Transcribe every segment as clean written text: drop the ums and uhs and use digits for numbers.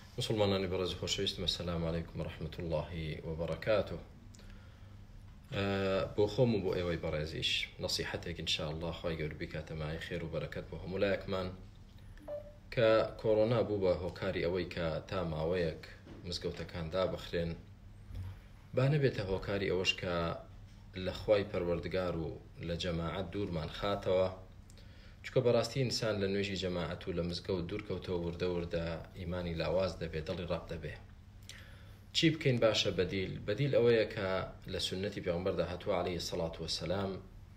مسلمانانی بەڕێز خۆشەویستم، السلام علیکم ورحمة الله وبركاته. بۆ خۆم و بۆ ئێوەی بەڕێزیش نەسیحەتێک ئینشاء الله خوای گەورە بیکاتە مای خێر و بەرەکەت بۆ هەموو لایەکمان کە کۆڕۆنا بوو بە هۆکاری ئەوەی کە تا ماوەیەک مزگەوتەکان دابەخرێن، با نەبێتە هۆکاری ئەوەش کە لە خوای پەروەردگار و لە جەماعەت دوورمان خاتەوە، چکە بەڕاستی ئینسان لە نوێژی جەماعەت و لە مزگەوت دوورکەوتەوە وردە وردە ئیمانی لاواز دەبێت، دڵی ڕاب دەبێ. چی بکەین باشە؟ بەدیل ئەوەیە کە لە سنەتی پێغەمبەردا هاتووە عەلەیهی السەڵات وەسەلام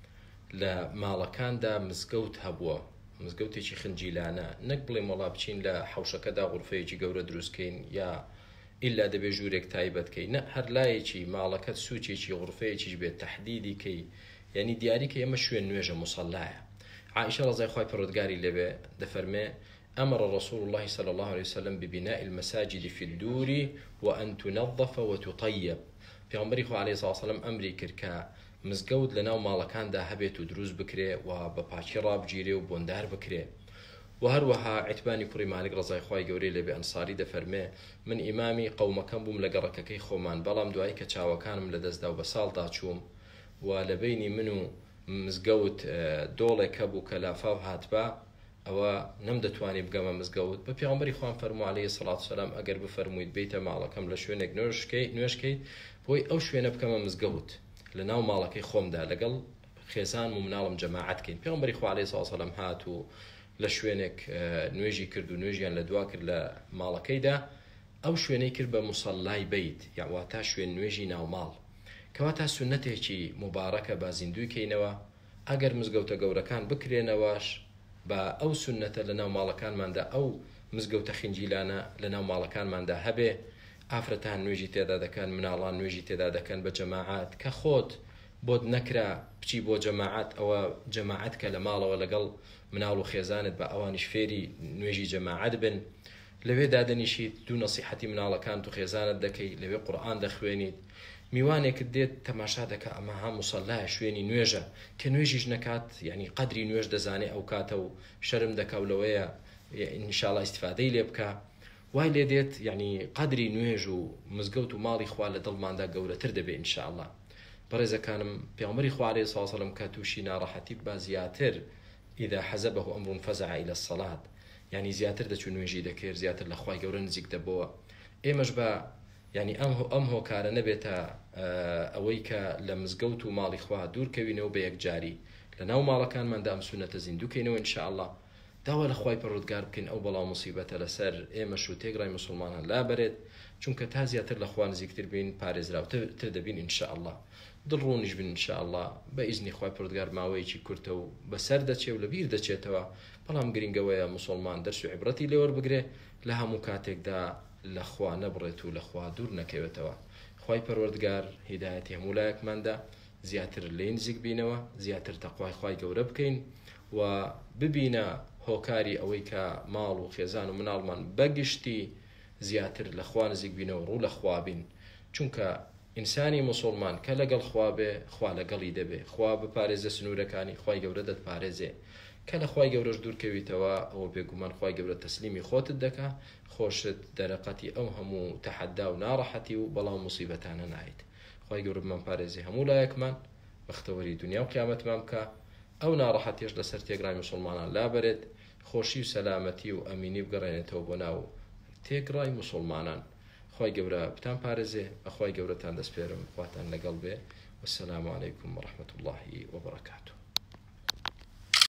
لە ماڵەکاندا مزگەوت هەبووە، مزگەوتێکی خنجیلانە، نەک بڵێم وەڵا بچین لە حەوشەکەدا غورفەیەکی گەورە دروستکەین یا ئیلا دەبێ ژوورێک تایبەتکەی، نە، هەر لایەکی ماڵەکەت سوچێکی غورفەیەکیش بێت تەحدیدی کەی، یعنی دیاری کە ئێمە شوێن نوێژە موسەلایە. عائشة رضي الله پروردگاری لێبێ دەفەرمێ: أمر رسول الله صلى الله عليه وسلم ببناء المساجد في الدور وأن تنظف وتطيب. پیغمبری خو عليه الصلاة والسلام أمری کرد کە مزگەوت لەناو ماڵەکاندا هەبێت و دروست بکرێ و بە پاکی ڕابگیرێ و بۆندار بکرێ. و هەروەها عیتبانی کوڕی مالک ڕزای خوای گەورەی لێبێ ئەنساری دەفەرمێ: من ئیمامی قەومەکەم بووم لە گەڕەکەکەی خۆمان، بەڵام دوایی کە چاوەکانم لەدەستدا و بە ساڵدا چووم و لە بینی من و مزگەوت دۆڵێک هەبوو کە لافاو هاتبا، ئەوە نەمدەتوانی بگەمە مزگەوت. بە پێغەمبەری خوان فەرموو عەلەیهی السەڵات وەسەلام: ئەگەر بفەرموویت بێیتە ماڵەکەم لە شوێنێک نوێژکەیت، بۆی ئەو شوێنە بکەمە مزگەوت لە ناو ماڵەکەی خۆمدا لەگەڵ خێزان و مناڵم جەماعەتکەین. پێغەمبەری خوا عەلەیهی السەڵات وەسەلام هات و لە شوێنێک نوێژی کرد و نوێژیان لە دوا کرد لە ماڵەکەیدا، ئەو شوێنەی کرد بە موسەڵای بەیت، یاوە تا شوێن نوێژی ناوماڵ، کەواتە سونەتێکی مبارەکە با زیندووکەینەوە. ئەگەر مزگەوتە گەورەکان بکرێنەوەش بە ئەو سونەتە لە ناو ماڵەکانماندا، ئەو مزگەوتە خنجیلانە لە ناو ماڵەکانماندا هەبێ، ئافرەتان نوێژی تێدا دەکەن، مناڵان نوێژی تێدا دەکەن بە جەماعەت، کە خۆت بۆت نەکرا بچی بۆ جەماعەت، ئەوە جەماعەت کە لە ماڵەوە لەگەڵ مناڵ و خێزانت بە ئەوانیش فێری نوێژی جەماعەت بن. لەوێ دادەنیشیت، دوو نەسیحەتی مناڵەکانت و خێزانت دەکەی، لەوێ قورئان دەخوێنیت، میوانێکت دێت تەماشا دەکە ئەمە ها موسەلایە، شوێنی نوێژە، کە نوێژیش نەکات، یعنی قەدری نوێژ دەزانێ ئەو کاتە و شەرم دەکا و لەوەیە ئینشاءڵڵا ئیستیفادەی لێ بکە. وای لێ دێت یعنی قەدری نوێژ و مزگەوت و ماڵی خوا لە دڵماندا گەورەتر دەبێ ئینشاءڵڵا. بەڕێزەکانم، پێغەمبەری خوا عەلەیهی السەڵات وەسەلام کە تووشی ناڕەحەتی با زیاتر ئیذا حەزەبەه ئەمڕ فەزع إلى الصلاة، یعنی زیاتر دەچوو نوێژی دەکرد، زیاتر لە خوای گەورە نزیک دەبەوە. ئێمەش بە یعنی ئەم هۆکارە نەبێتە ئەوەی کە لە مزگەوت و ماڵی خوا دوورکەوینەوە بە یەکجاری، لە ناو ماڵەکانماندا ئەم سونەتە زیندووکەینەوە ئینشاءڵڵا. داوا لە خوای پەروەردگار بکەین ئەو بەڵاو موسیبەتە لەسەر ئێمەش و تێگڕای موسڵمانان لابەرێت، چونکە تا زیاتر لە خوا نزیکتر بین، پارێزراوتر دەبین ئینشاءڵڵا، دڵڕوونیش بن ئینشاءڵڵا. بە ئیزنی خوای پەروەردگار ماوەیەکی کورتە و بەسەر دەچێ و لەبیر دەچێتەوە، بەڵام گرنگەوەیە موسڵمان دەرس و عیبرەتی لێوەربگرێ، لە هەموو کاتێکدا لە خوا نەبڕێت و لە خوا دوور نەکەوێتەوە. خوای پەروەردگار هیدایەتی هەموو لایەکماندا، زیاتر لێ نزیک بینەوە، زیاتر تەقوای خوای گەورە بکەین و ببینە هۆکاری ئەوەی کە ماڵ و خێزان و مناڵمان بەگشتی زیاتر لە خوا نزیک بینەوە، ڕوو لە خوا بین، چونکە ئینسانی موسڵمان کە لەگەڵ خوا بێ، خوا لەگەڵی دەبێ، خوا بپارێزە سنوورەکانی، خوای گەورە دەتپارێزێ. کە لە خوای گەورەش دوورکەویتەوە، ئەوە بێگومان خوای گەورە تەسلیمی خۆتت دەکا، خۆشت دەرەقەتی ئەو هەموو تەحەدا و ناڕەحەتی و بەڵاو موسیبەتانە نایت. خوای گەورە بمان پارێزی هەموو لایەکمان، بەختەوەری دنیا و قیامەتمان بکە، ئەو ناڕەحەتیش لەسەر تێگڕای موسڵمانان لابەرێت، خۆشی و سەلامەتی و ئەمینی بگەڕێنێتەوە بۆ ناو تێگڕای موسڵمانان. خوای گەورە بتان پارێزێ، بەخوای گەورەتان دەسپێرم، خواتان لەگەڵ بێ. والسلام عليكم ورحمة الله وبركاته.